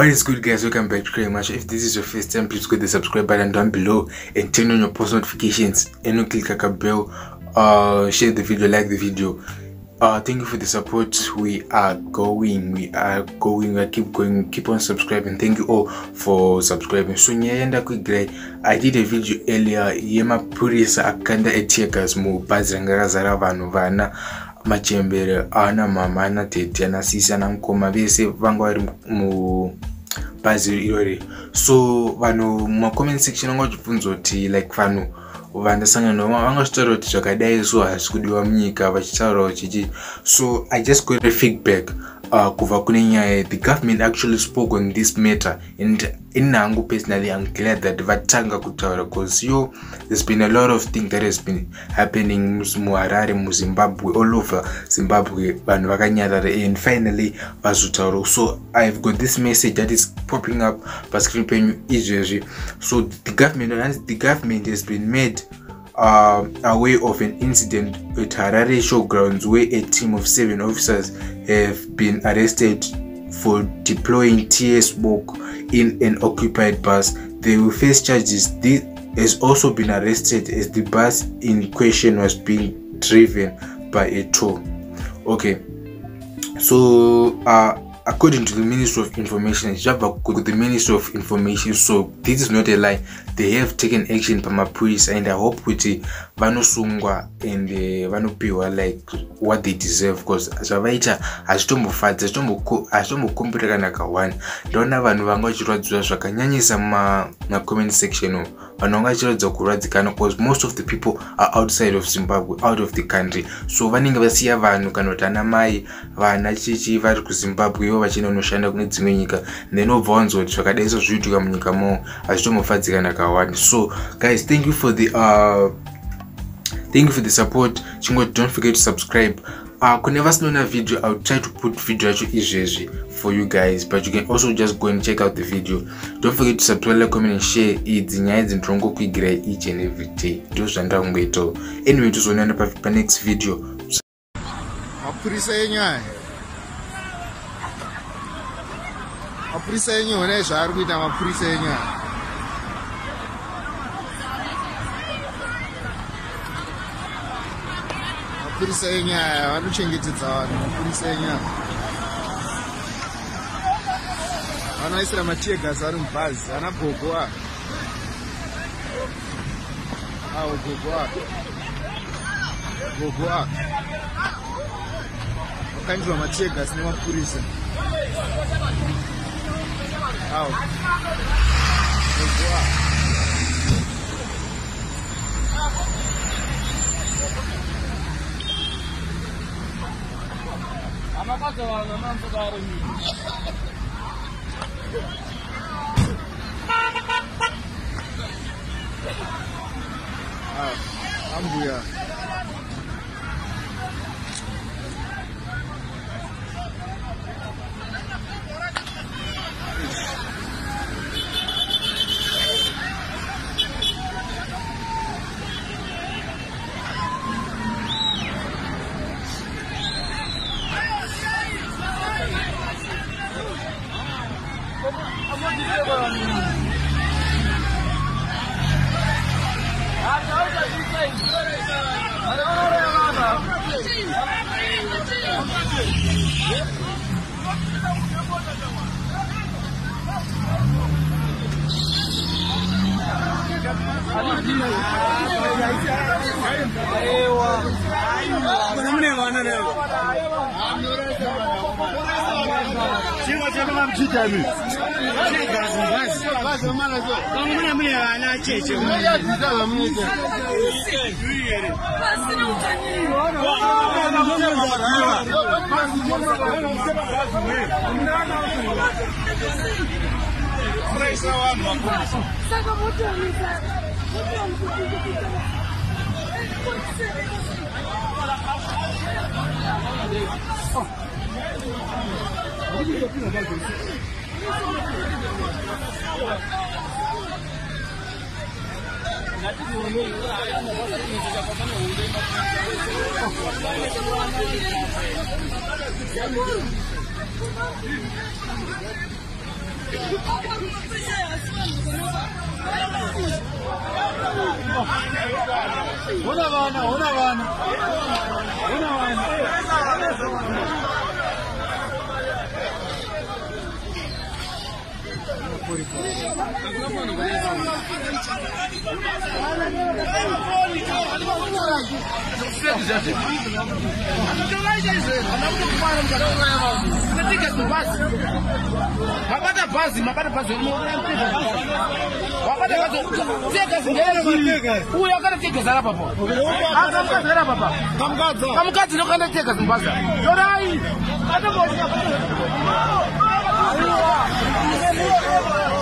What is good, guys? Welcome back to Teargas. If this is your first time, please click the subscribe button down below and turn on your post notifications and click the bell. Share the video, like the video. Thank you for the support. We are going, we keep going, keep on subscribing. Thank you all for subscribing. So I did a video earlier. Yema Purisa akanda Teargas mu bazangara zara vanhu vana machembere ana mama ana tete ana sisi ana mkoma vese vangu vari mu bazi irori. So vanhu mu comment section ngachibvunza kuti like vanhu vandasangana navo vangachitaura kuti zvakadai so hazvi kudiwa munyika vachitaura chichi. So I just got a feedback kubva kune nyaya. The government actually spoke on this matter, and in Nangu personally I'm glad that vatanga kutaura, because there's been a lot of things that has been happening mu Harare, mu Zimbabwe, all over Zimbabwe, vanhu vakanyarara, and finally vazutaura. So I've got this message that is popping up pa screen penyu izvezvi. So the government has been made aware of an incident at Harare showgrounds where a team of 7 officers have been arrested for deploying tear smoke in an occupied bus. They will face charges. This has also been arrested as the bus in question was being driven by a tow. Okay, so according to the Ministry of Information, the Ministry of Information, so this is not a lie, they have taken action by police, and I hope kuti vanosungwa and vanopiwa like what they deserve, because zvavaita hazvitombofadza, hazvitombokumbira kana kawani. Ndona vanhu vanga vachirwadziwa zvakanyanyisa ma comment section. Vanhu vanga vachiratidza kurwadzikana because most of the people are outside of Zimbabwe, out of the country. So vanenge vasiya vanhu kana kuti ana mai vana chichi vari kuZimbabwe ivo vachinonoshanda kune dzimwe nyika, then obva wanzwa kuti zvakadai izvo zviitika munyika mavo hazvitombofadzikana kawani. So guys, thank you for the support. Chingoti, don't forget to subscribe. Kune vasinoona video, I'll try to put video yacho izvezvi for you guys, but you can also just go and check out the video. Don't forget to subscribe, like, comment and share. Idzi nyaya dzindinongokuigira each and every day. Ndo zvandakungoitawo. Anyway, tizoonana pa next video. Mapurisa enyaya. Mapurisa enyaya ona zvaari kuita mapurisa enyaya. Mapurisa enyaya vanochengetedza vanhu. Mapurisa enyaya vanoisira mateargas ari mubhazi. Ana gogo awo gogo vakandirwa mateargas nemapurisa awo gogo ambuya Teargas.